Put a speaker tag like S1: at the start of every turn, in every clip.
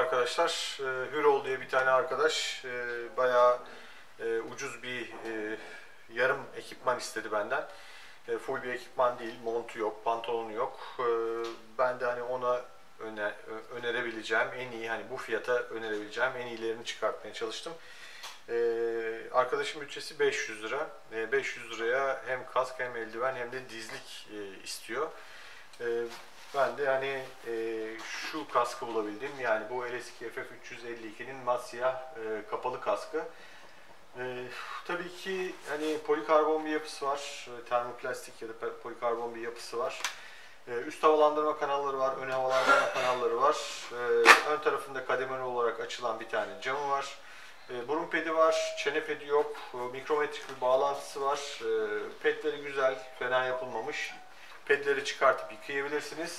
S1: arkadaşlar. Hürol diye bir tane arkadaş bayağı ucuz bir yarım ekipman istedi benden. Full bir ekipman değil, montu yok, pantolonu yok. Ben de hani ona önerebileceğim en iyi, hani bu fiyata önerebileceğim en iyilerini çıkartmaya çalıştım. Arkadaşın bütçesi 500 lira. 500 liraya hem kask hem eldiven hem de dizlik istiyor. Ben de hani şu kaskı bulabildim. Yani bu LS2 FF352'nin matsiyah kapalı kaskı. Tabii ki hani polikarbon bir yapısı var. Termoplastik ya da polikarbon bir yapısı var. Üst havalandırma kanalları var, ön havalandırma kanalları var. Ön tarafında kademeli olarak açılan bir tane camı var. Burun pedi var, çene pedi yok. Mikrometrik bir bağlantısı var. Pedleri güzel, fena yapılmamış. Pedleri çıkartıp yıkayabilirsiniz.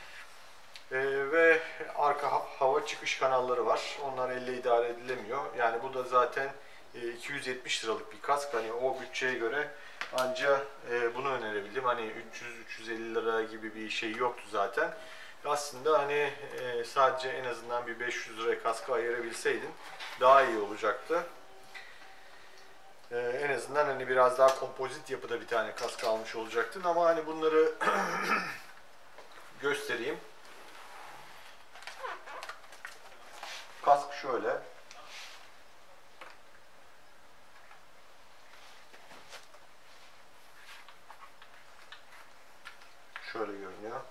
S1: Ve arka hava çıkış kanalları var. Onlar elle idare edilemiyor. Yani bu da zaten 270 liralık bir kask. Hani o bütçeye göre anca bunu önerebildim. Hani 300-350 lira gibi bir şey yoktu zaten. Aslında hani sadece en azından bir 500 liraya kaskı ayırabilseydin daha iyi olacaktı. En azından hani biraz daha kompozit yapıda bir tane kask almış olacaktın. Ama hani bunları göstereyim. Kask şöyle. Şöyle görünüyor.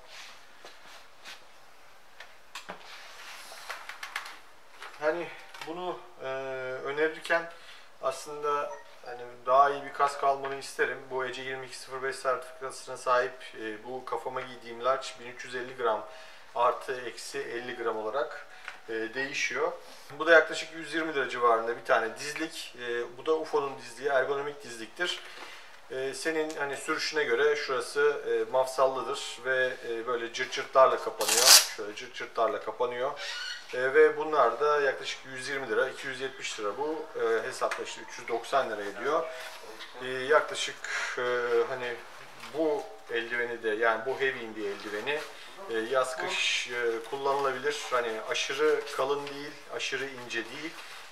S1: Hani bunu önerirken aslında hani daha iyi bir kask almanı isterim. Bu ECE 2205 sertifikasına sahip bu kafama giydiğim large 1350 gram artı eksi 50 gram olarak değişiyor. Bu da yaklaşık 120 lira civarında bir tane dizlik. Bu da UFO'nun dizliği, ergonomik dizliktir. Senin hani sürüşüne göre şurası mafsallıdır ve böyle cırt cırtlarla kapanıyor. Şöyle cırt cırtlarla kapanıyor. Ve bunlar da yaklaşık 120 lira, 270 lira bu. Hesapla işte 390 lira ediyor. Yaklaşık hani bu eldiveni de, yani bu heavy bir eldiveni yaz kış kullanılabilir. Hani aşırı kalın değil, aşırı ince değil.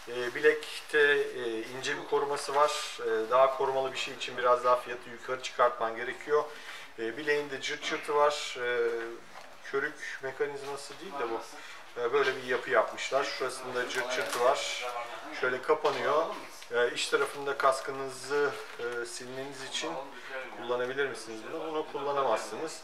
S1: Bilekte ince bir koruması var. Daha korumalı bir şey için biraz daha fiyatı yukarı çıkartman gerekiyor. Bileğinde cırt cırtı var. Körük mekanizması değil de bu. Böyle bir yapı yapmışlar. Şurasında cırt cırtı var. Şöyle kapanıyor. İç tarafında kaskınızı silmeniz için kullanabilir misiniz bunu? Bunu kullanamazsınız.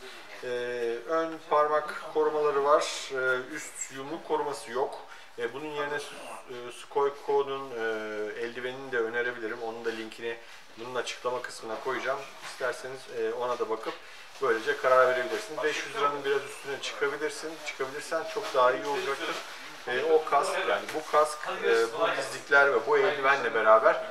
S1: Ön parmak korumaları var. Üst yumruk koruması yok. Bunun yerine Skoiko'nun eldivenini de önerebilirim. Onun da linkini bunun açıklama kısmına koyacağım. İsterseniz ona da bakıp böylece karar verebilirsiniz. 500 liranın biraz üstüne çıkabilirsen çok daha iyi olacaktır. O kask, yani bu kask, bu dizlikler ve bu eldivenle beraber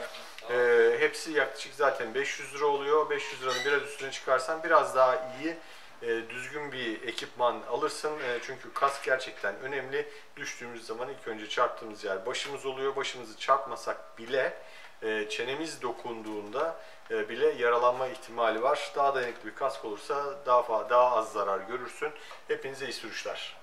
S1: hepsi yaklaşık zaten 500 lira oluyor. 500 liranın biraz üstüne çıkarsan biraz daha iyi, düzgün bir ekipman alırsın. Çünkü kask gerçekten önemli. Düştüğümüz zaman ilk önce çarptığımız yer başımız oluyor. Başımızı çarpmasak bile çenemiz dokunduğunda bile yaralanma ihtimali var. Daha dayanıklı bir kask olursa daha az zarar görürsün. Hepinize iyi sürüşler.